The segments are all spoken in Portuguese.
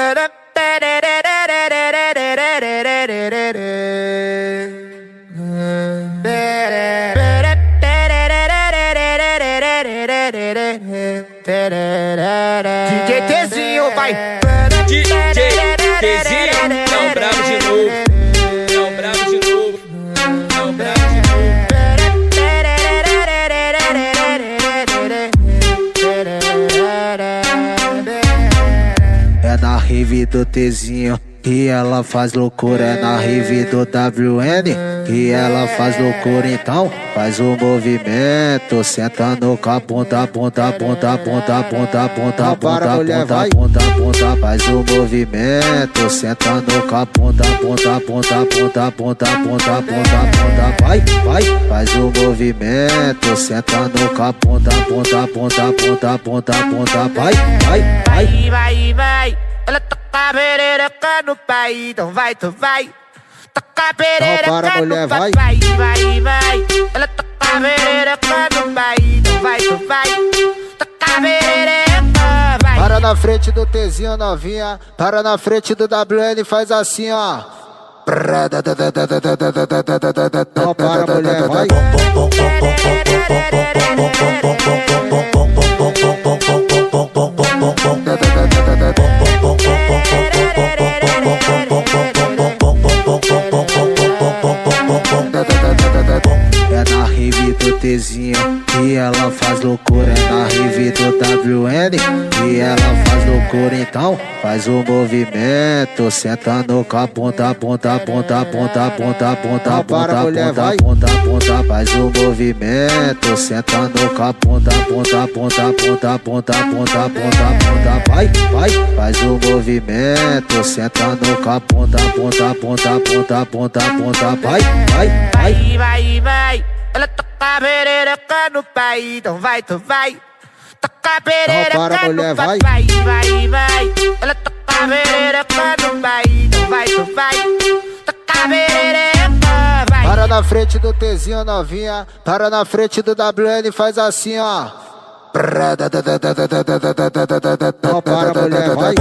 DJ Tzinho, vai. DJ Tzinho, não bravo de novo. Não bravo de novo. Não bravo de novo. É na rave do Tzinho que ela faz loucura, é na rave do WN que ela faz loucura. Então faz o movimento, sentando com a bunda, bunda, bunda, bunda, bunda, bunda, bunda, bunda, bunda, bunda. Faz o movimento, sentando com a bunda, bunda, bunda, bunda, bunda, bunda, bunda, bunda. Vai, vai, faz o movimento, sentando com a bunda, bunda, bunda, bunda, bunda, bunda. Vai, vai, vai, vai, vai. Ela toca a perereca no pai, então vai, tu vai. Toca a perereca no pai, vai, vai, vai. Ela toca a perereca no pai, então vai, tu vai. Toca a perereca, vai. Para na frente do Tzinho, novinha. Para na frente do WN, faz assim, ó. Não para, mulher, vai. É na rave do Tzinho que ela faz loucura, é na rave do WN que ela faz loucura. Então faz o movimento, sentando com a bunda, bunda, bunda, bunda, bunda, bunda, bunda, bunda, bunda, bunda. Faz o movimento, sentando com a bunda, bunda, bunda, bunda, bunda, bunda, bunda, bunda. Vai, vai, faz o movimento, sentando com a bunda, bunda, bunda, bunda, bunda, bunda. Vai, vai, vai, vai, vai. Ela toca a perereca no pai, então vai, tu vai. Toca a perereca no pai, vai, vai, vai. Ela toca a perereca no pai, então vai, tu vai. Toca a perereca, vai. Para na frente do Tzinho, novinha. Para na frente do WN, faz assim, ó. Não para, mulher, vai.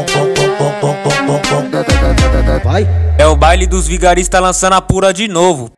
É o baile dos vigaristas lançando a pura de novo.